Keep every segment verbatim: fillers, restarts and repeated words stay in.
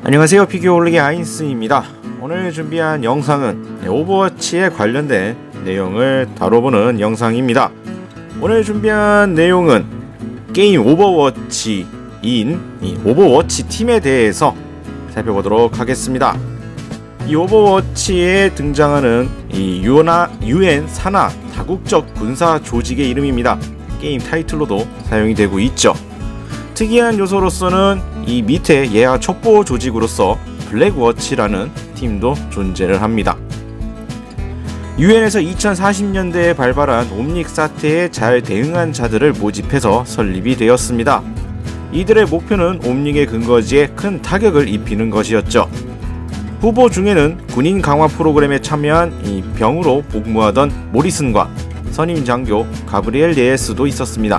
안녕하세요, 피규어올릭의 아인스입니다. 오늘 준비한 영상은 오버워치에 관련된 내용을 다뤄보는 영상입니다. 오늘 준비한 내용은 게임 오버워치인 이 오버워치 팀에 대해서 살펴보도록 하겠습니다. 이 오버워치에 등장하는 이 유나, 유엔 산하 다국적 군사 조직의 이름입니다. 게임 타이틀로도 사용이 되고 있죠. 특이한 요소로서는 이 밑에 예하 첩보 조직으로서 블랙워치라는 팀도 존재를 합니다. 유엔에서 이천사십 년대에 발발한 옴닉 사태에 잘 대응한 자들을 모집해서 설립이 되었습니다. 이들의 목표는 옴닉의 근거지에 큰 타격을 입히는 것이었죠. 후보 중에는 군인 강화 프로그램에 참여한 이 병으로 복무하던 모리슨과 선임 장교 가브리엘 레예스도 있었습니다.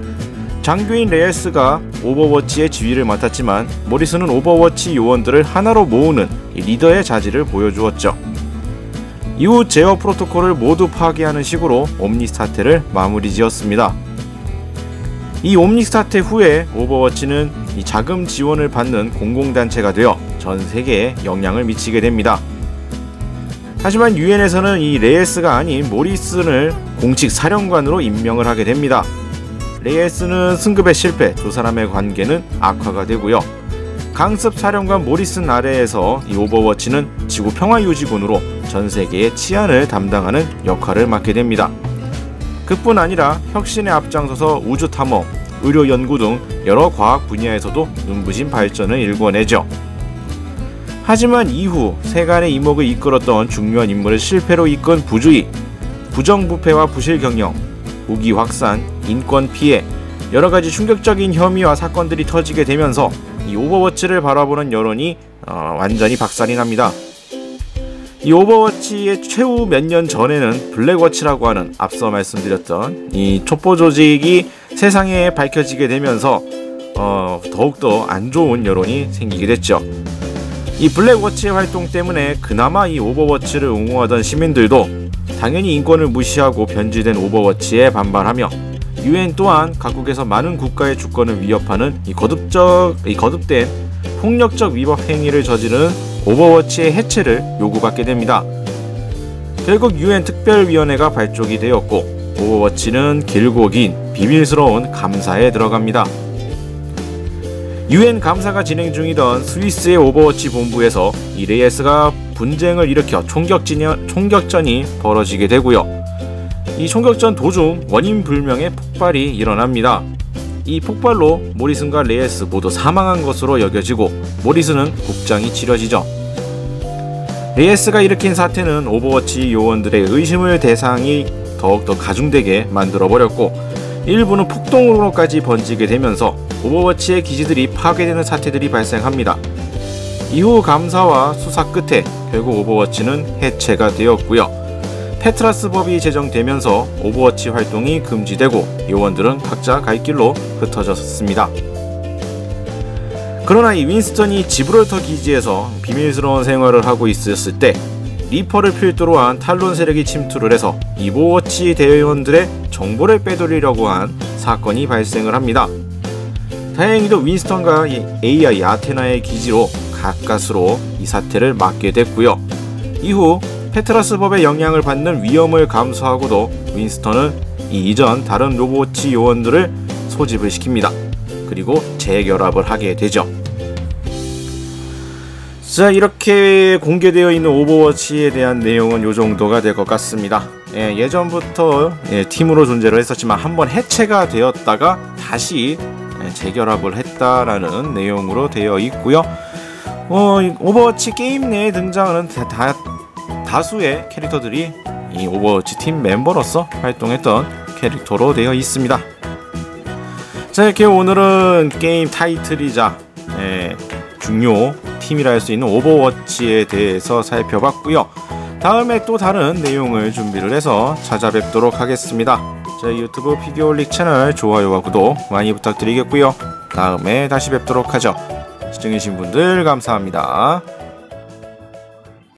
장교인 레예스가 오버워치의 지휘를 맡았지만 모리슨은 오버워치 요원들을 하나로 모으는 리더의 자질을 보여주었죠. 이후 제어 프로토콜을 모두 파괴하는 식으로 옴닉 사태를 마무리 지었습니다. 이 옴닉 사태 후에 오버워치는 이 자금 지원을 받는 공공단체가 되어 전 세계에 영향을 미치게 됩니다. 하지만 유엔에서는 이 레예스가 아닌 모리슨을 공식 사령관으로 임명을 하게 됩니다. 레예스는 승급에 실패, 두 사람의 관계는 악화가 되고요. 강습 사령관 모리슨 아래에서 이 오버워치는 지구 평화유지군으로 전 세계의 치안을 담당하는 역할을 맡게 됩니다. 그뿐 아니라 혁신에 앞장서서 우주 탐험, 의료 연구 등 여러 과학 분야에서도 눈부신 발전을 일궈내죠. 하지만 이후 세간의 이목을 이끌었던 중요한 인물을 실패로 이끈 부주의, 부정부패와 부실 경영, 무기 확산, 인권 피해, 여러가지 충격적인 혐의와 사건들이 터지게 되면서 이 오버워치를 바라보는 여론이 어, 완전히 박살이 납니다. 이 오버워치의 최후 몇 년 전에는 블랙워치라고 하는 앞서 말씀드렸던 이 첩보 조직이 세상에 밝혀지게 되면서 어, 더욱더 안 좋은 여론이 생기게 됐죠. 이 블랙워치의 활동 때문에 그나마 이 오버워치를 옹호하던 시민들도 당연히 인권을 무시하고 변질된 오버워치에 반발하며 유엔 또한 각국에서 많은 국가의 주권을 위협하는 이 거듭적, 이 거듭된 폭력적 위법 행위를 저지르는 오버워치의 해체를 요구받게 됩니다. 결국 유엔 특별위원회가 발족이 되었고 오버워치는 길고 긴 비밀스러운 감사에 들어갑니다. 유엔 감사가 진행 중이던 스위스의 오버워치 본부에서 이 레예스가 분쟁을 일으켜 총격전이, 총격전이 벌어지게 되고요. 이 총격전 도중 원인 불명의 폭발이 일어납니다. 이 폭발로 모리슨과 레예스 모두 사망한 것으로 여겨지고 모리슨은 국장이 치러지죠. 레예스가 일으킨 사태는 오버워치 요원들의 의심을 대상이 더욱더 가중되게 만들어버렸고 일부는 폭동으로까지 번지게 되면서 오버워치의 기지들이 파괴되는 사태들이 발생합니다. 이후 감사와 수사 끝에 결국 오버워치는 해체가 되었고요. 페트라스 법이 제정되면서 오버워치 활동이 금지되고 요원들은 각자 갈 길로 흩어졌습니다. 그러나 이 윈스턴이 지브롤터 기지에서 비밀스러운 생활을 하고 있었을 때 리퍼를 필두로 한 탈론 세력이 침투를 해서 오버워치 대원들의 정보를 빼돌리려고 한 사건이 발생을 합니다. 다행히도 윈스턴과 이 에이아이 아테나의 기지로 가까스로 이 사태를 막게 됐고요. 이후 페트라스 법의 영향을 받는 위험을 감수하고도 윈스턴은 이 이전 다른 오버워치 요원들을 소집을 시킵니다. 그리고 재결합을 하게 되죠. 자, 이렇게 공개되어 있는 오버워치에 대한 내용은 요 정도가 될 것 같습니다. 예, 예전부터 예, 팀으로 존재를 했었지만 한번 해체가 되었다가 다시 예, 재결합을 했다라는 내용으로 되어 있고요. 어, 오버워치 게임 내에 등장하는 다, 다, 다수의 캐릭터들이 이 오버워치 팀 멤버로서 활동했던 캐릭터로 되어 있습니다. 자, 이렇게 오늘은 게임 타이틀이자 예, 중요 팀이라 할 수 있는 오버워치에 대해서 살펴봤고요. 다음에 또 다른 내용을 준비를 해서 찾아뵙도록 하겠습니다. 저희 유튜브 피규어올릭 채널 좋아요와 구독 많이 부탁드리겠고요. 다음에 다시 뵙도록 하죠. 시청해주신 분들 감사합니다.